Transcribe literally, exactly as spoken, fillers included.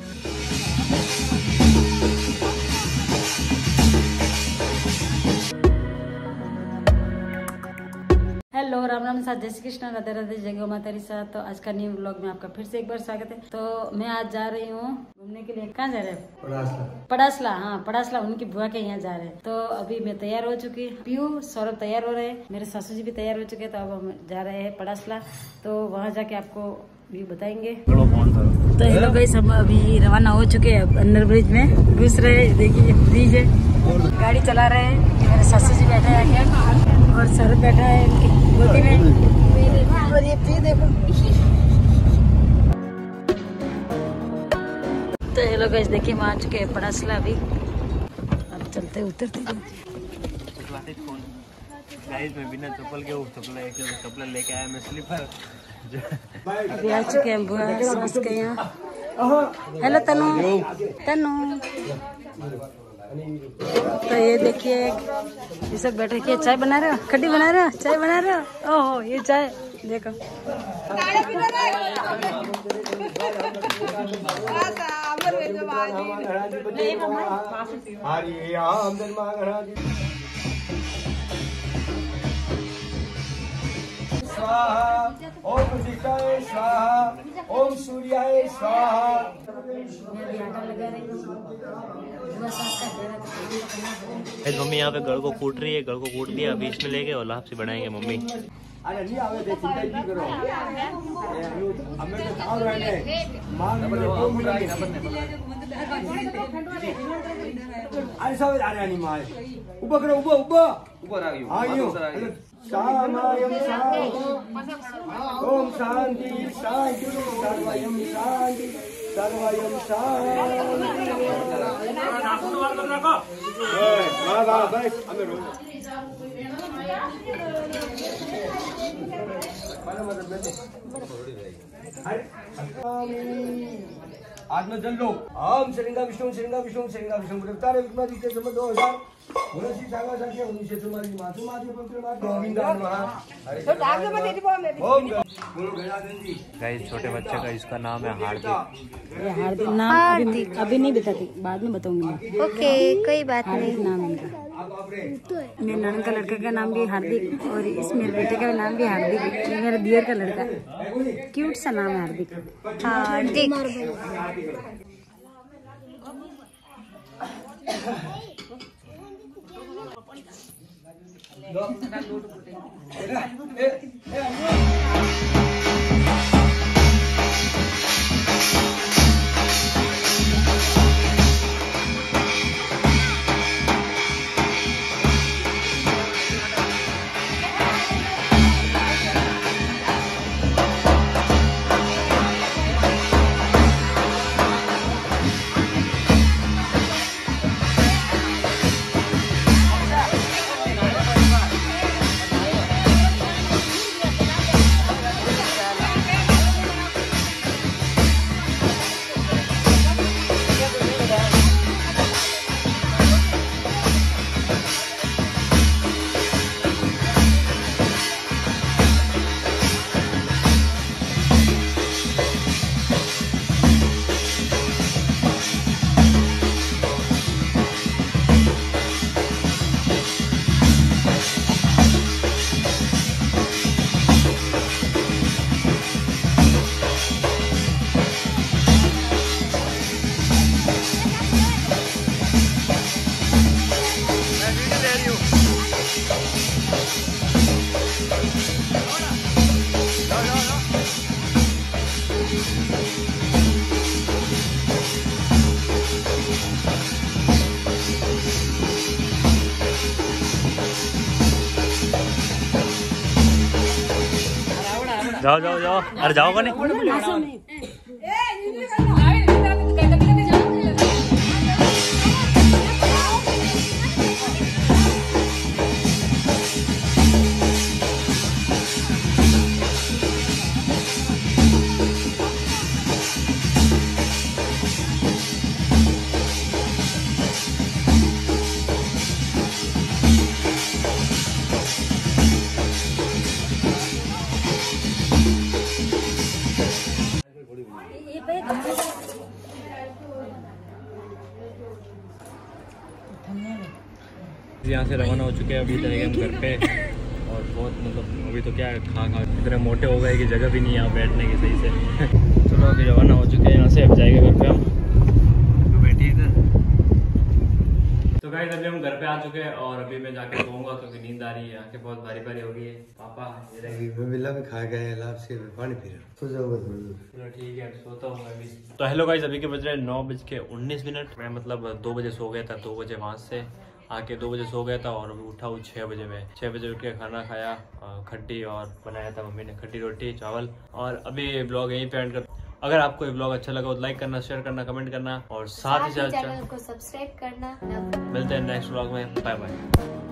Hello, Ram Ram साथ, जय श्री कृष्ण, राधे राधे, जय गौ माता री साथ। तो आज का न्यू व्लॉग में आपका फिर से एक बार स्वागत है। तो मैं आज जा रही हूँ घूमने के लिए। कहाँ जा रहे हैं? पड़ासला। पड़ासला, हाँ पड़ासला, उनकी बुआ के यहाँ जा रहे हैं। तो अभी मैं तैयार हो चुकी, पीयू सौरभ तैयार हो रहे हैं, मेरे सासू जी भी तैयार हो चुके हैं। तो अब हम जा रहे हैं पड़ासला। तो वहाँ जाके आपको व्यू बताएंगे। तो हेलो गाइस, हम अभी रवाना हो चुके हैं, अंडर ब्रिज में घुस रहे हैं। देखिए ब्रिज है, गाड़ी चला रहे हैं, मेरे सासू जी बैठे हैं आगे और सौरभ बैठा है इनकी गोदी में। और ये पी देखो। तो हेलो गाइस, देखिए हम आ चुके हैं पड़ासला। अभी अब चलते उतरते गाइस, मैं बिना चप्पल के चप्पल चप्पल लेके आया, मैं स्लीपर। अभी आ चुके हैं बुआ सास के यहाँ। हेलो तनु, तनु। तो ये देखिए ये सब बैठे किए, चाय बना रहे हो, खड्डी बना रहे हो, चाय बना रहे हो। ओहो, ये चाय देखो। स्वाहा, ओम प्रतिष्ठाय स्वाहा, ओम सूर्याय स्वाहा। मम्मी यहाँ पे गड़ को कूट रही है, गड़ को कूट दिया, अभी इसमें लेके और लापसी बनाएंगे मम्मी। अरे नहीं आवे थे, चिंता नहीं करो। हमें तो खाओ रहने मांग में को मिलेंगे। अरे सब आ रहे नहीं माय, ऊपर करो, ऊपर ऊपर ऊपर आ गयो, आ गयो। शामायम शांति, ओम शांति शांति, सर्वयम शांति, सर्वयम शांति। माँ बाप भाई हमें रो। आत्मा जन लो। ओम श्रींगा विष्णु श्रींगा विष्णु श्रींगा विष्णु देवता रे विष्णु जी के दो हजार उन्नीस सागा संख्या उन्नीस तुम्हारी मातु मातु पवित्र मातु गोविंदा नमः। तो डाक में दे दो मैं ओम बोलो गणाधन जी। गाइस, छोटे बच्चे का इसका नाम है हार्दिक। ये हार्दिक नाम अभी, अभी नहीं बताती, बाद में बताऊंगी मैं। ओके, कोई बात नहीं। नाम इनका, मेरे ननद का लड़के का नाम भी हार्दिक और इस मेरे बेटे का नाम भी हार्दिक है। मेरे दियर का लड़का, क्यूट सा नाम है हार्दिक। हार्दिक। जाओ जाओ जाओ, अरे जाओ का नहीं। यहाँ से रवाना हो चुके हैं, अभी चले गए हम घर पे। और बहुत मतलब अभी तो क्या है, खा खा इतने मोटे हो गए कि जगह भी नहीं है यहाँ बैठने की सही से। चलो अभी रवाना हो चुके हैं यहाँ से, अब जाएंगे घर पे हम। तो बैठिए इधर। तो गाइस अभी हम घर पे आ चुके हैं और अभी मैं जाके सोऊंगा क्योंकि नींद आ रही है, आंखें बहुत भारी भारी हो गई है। पापा मिला में खा गए लाभ से पानी पी रहा, सो जाओ बस। चलो ठीक है, सोता हूँ मैं अभी। तो हेलो गाइस, अभी के बज रहे हैं नौ बज के उन्नीस मिनट। मैं मतलब दो बजे सो गया था, दो बजे वहाँ से आके दो बजे सो गया था और उठा हूँ छः बजे में। छः बजे उठ के खाना खाया, खट्टी और बनाया था मम्मी ने, खट्टी रोटी चावल। और अभी ब्लॉग यहीं पे एंड कर। अगर आपको ये ब्लॉग अच्छा लगा तो लाइक करना, शेयर करना, कमेंट करना और साथ ही साथ चैनल को सब्सक्राइब करना। मिलते हैं नेक्स्ट ब्लॉग में। Bye bye.